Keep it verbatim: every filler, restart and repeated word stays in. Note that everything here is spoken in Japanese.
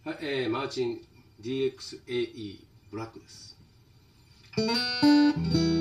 はい、えー、マーチン ディーエックスエーイー ブラックです。